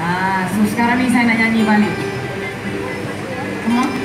So sekarang ni saya nak nyanyi balik. Come on.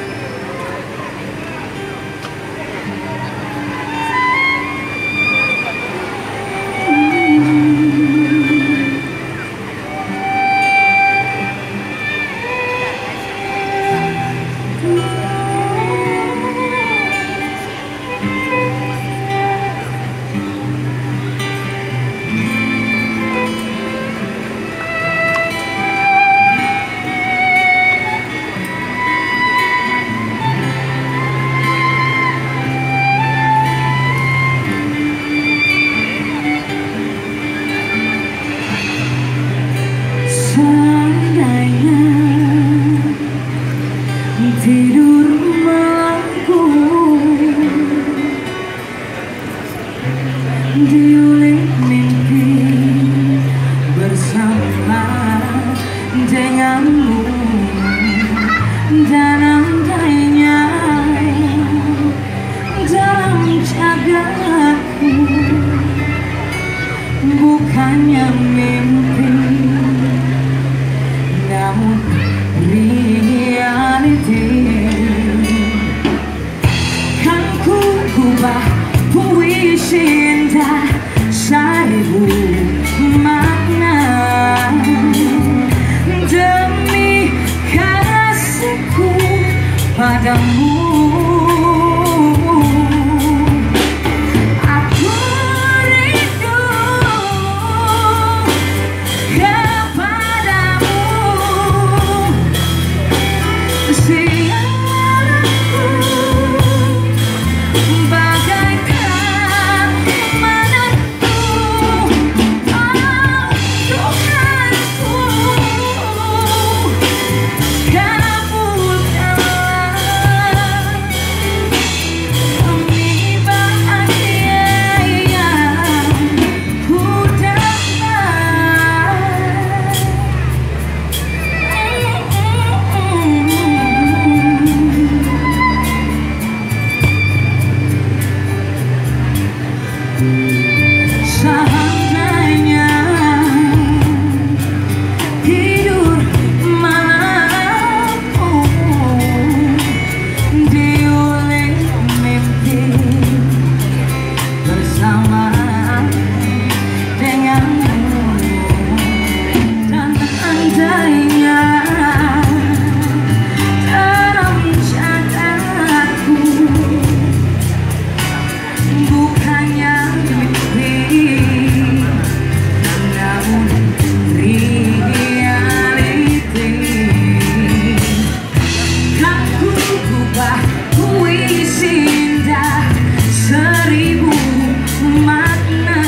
Seandainya tidur melengkung diulik mimpi bersama denganmu, dan andainya dalam jagatku bukannya mimpi namun reality, kan ku ubah puisi indah seribu makna demi kasihku padamu. Seandainya tidur malamku diulik mimpi bersama denganmu, dan andainya dalam jagatku bukannya seribu makna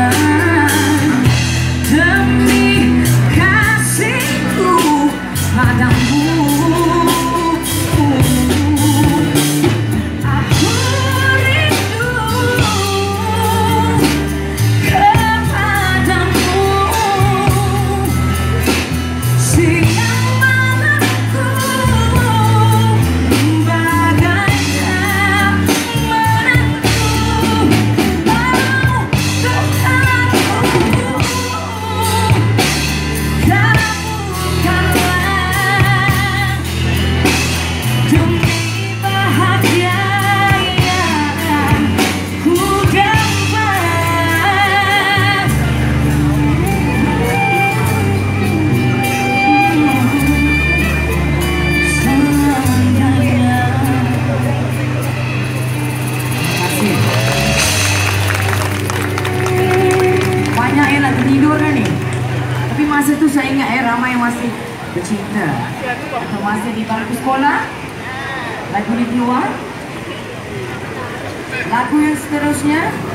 demi kasihku padamu. Aku rindu kepadamu siang malamku bagaikan tidur kan ni. Tapi masa tu saya ingat ramai yang masih bercinta atau masih di bangku sekolah. Lagu ni keluar. Lagu yang seterusnya